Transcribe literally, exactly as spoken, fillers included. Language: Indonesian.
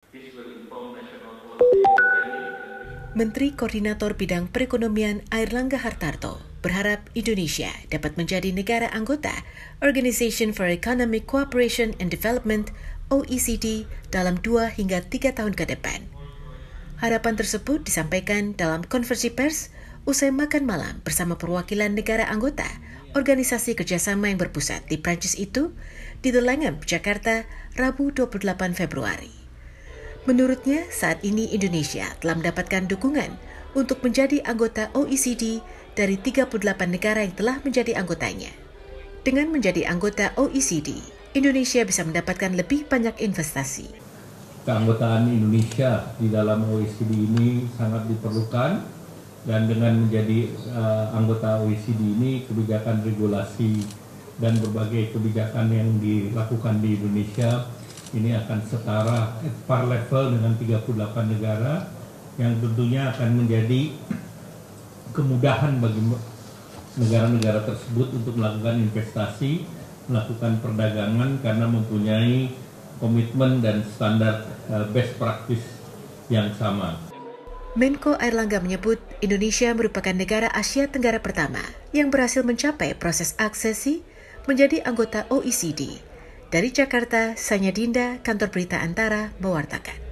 Menteri Koordinator Bidang Perekonomian Airlangga Hartarto berharap Indonesia dapat menjadi negara anggota Organization for Economic Cooperation and Development O E C D dalam dua hingga tiga tahun ke depan. Harapan tersebut disampaikan dalam konferensi pers usai makan malam bersama perwakilan negara anggota Organisasi Kerjasama yang berpusat di Prancis itu di The Langham, Jakarta, Rabu dua puluh delapan Februari. Menurutnya, saat ini Indonesia telah mendapatkan dukungan untuk menjadi anggota O E C D dari tiga puluh delapan negara yang telah menjadi anggotanya. Dengan menjadi anggota O E C D, Indonesia bisa mendapatkan lebih banyak investasi. Keanggotaan Indonesia di dalam O E C D ini sangat diperlukan, dan dengan menjadi uh, anggota O E C D ini, kebijakan regulasi dan berbagai kebijakan yang dilakukan di Indonesia ini akan setara par level dengan tiga puluh delapan negara, yang tentunya akan menjadi kemudahan bagi negara-negara tersebut untuk melakukan investasi, melakukan perdagangan karena mempunyai komitmen dan standar best practice yang sama. Menko Airlangga menyebut Indonesia merupakan negara Asia Tenggara pertama yang berhasil mencapai proses aksesi menjadi anggota O E C D. Dari Jakarta, Sanya Dinda, Kantor Berita Antara, mewartakan.